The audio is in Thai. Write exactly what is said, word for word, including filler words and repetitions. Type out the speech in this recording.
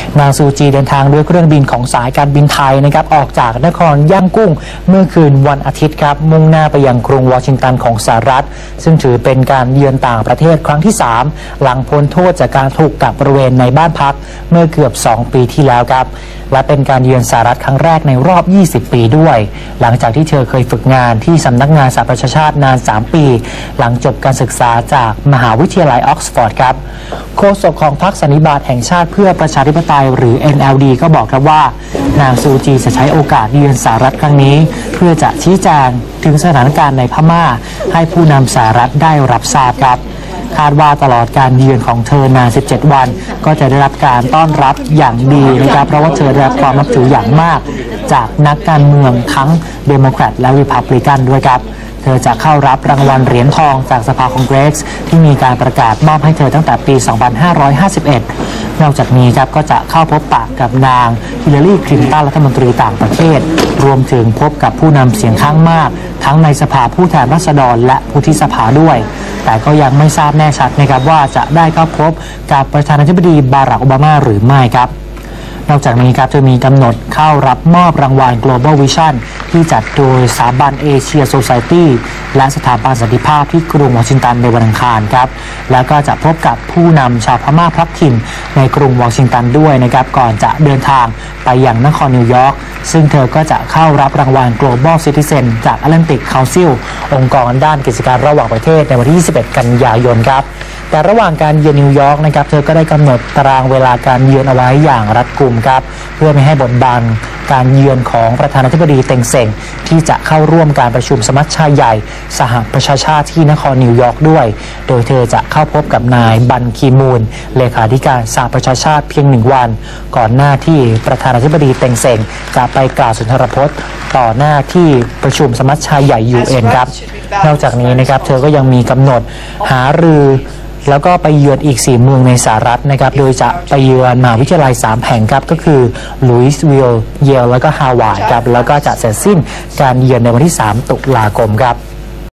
นางซูจีเดินทางด้วยเครื่องบินของสายการบินไทยนะครับออกจากนครย่างกุ้งเมื่อคืนวันอาทิตย์ครับมุ่งหน้าไปยังกรุงวอชิงตันของสหรัฐซึ่งถือเป็นการเยือนต่างประเทศครั้งที่สามหลังพ้นโทษจากการถูกกักบริเวณในบ้านพักเมื่อเกือบสองปีที่แล้วครับและเป็นการเยือนสหรัฐครั้งแรกในรอบยี่สิบปีด้วยหลังจากที่เธอเคยฝึกงานที่สำนักงานสหประชาชาตินานสามปีหลังจบการศึกษาจากมหาวิทยาลัยออกซฟอร์ดครับโฆษกของพรรคสันนิบาตแห่งชาติเพื่อประชาธิปไตยหรือ เอ็น แอล ดี ก็บอกครับว่านางซูจีจะใช้โอกาสเยือนสหรัฐครั้งนี้เพื่อจะชี้แจงถึงสถานการณ์ในพม่าให้ผู้นำสหรัฐได้รับทราบครับคาดว่าตลอดการเยือนของเธอนานสิบเจ็ดวันก็จะได้รับการต้อนรับอย่างดีนะครับเพราะว่าเธอได้รับความนับถืออย่างมากจากนักการเมืองทั้งเดโมแครตและริพับลิกันด้วยครับเธอจะเข้ารับรางวัลเหรียญทองจากสภาคองเกรสที่มีการประกาศมอบให้เธอตั้งแต่ปี สองพันห้าร้อยห้าสิบเอ็ด นอกจากนี้ครับก็จะเข้าพบปะกับนางฮิลลารีคลินตันรัฐมนตรีต่างประเทศรวมถึงพบกับผู้นำเสียงข้างมากทั้งในสภาผู้แทนราษฎรและวุฒิสภาด้วยแต่ก็ยังไม่ทราบแน่ชัดนะครับว่าจะได้เข้าพบกับประธานาธิบดีบารักโอบามาหรือไม่ครับนอกจากนี้ครับจะมีกำหนดเข้ารับมอบรางวัล Global Vision ที่จัดโดยสถาบันเอเชียโซไซตี้และสถาบันสันติภาพที่กรุงวอชิงตันในวันอังคารครับแล้วก็จะพบกับผู้นำชาวพม่าพลัดถิ่นในกรุงวอชิงตันด้วยนะครับก่อนจะเดินทางไปยังนครนิวยอร์กซึ่งเธอก็จะเข้ารับรางวัล Global Citizen จาก Atlantic Council องค์กรด้านกิจการระหว่างประเทศในวันที่ยี่สิบเอ็ดกันยายนครับแต่ระหว่างการเยือนนิวยอร์กนะครับเธอก็ได้กำหนดตารางเวลาการเยือนเอาไว้อย่างรัดกุมครับเพื่อไม่ให้บดบังการเยือนของประธานาธิบดีเต็งเซ็งที่จะเข้าร่วมการประชุมสมัชชาใหญ่สหประชาชาติที่นครนิวยอร์กด้วยโดยเธอจะเข้าพบกับนายบันคีมูนเลขาธิการสหประชาชาติเพียงหนึ่งวันก่อนหน้าที่ประธานาธิบดีเต็งเซ็งจะไปกล่าวสุนทรพจน์ต่อหน้าที่ประชุมสมัชชาใหญ่ ยู เอ็น ครับนอกจากนี้นะครับเธอก็ยังมีกำหนดหารือแล้วก็ไปเยือนอีกสี่เมืองในสหรัฐนะครับโดยจะไปเยือนมหาวิทยาลัยสามแห่งครับก็คือลุยส์วิลล์เยลแล้วก็ฮาวาดครับแล้วก็จะเสร็จสิ้นการเยือนในวันที่สามตุลาคมครับ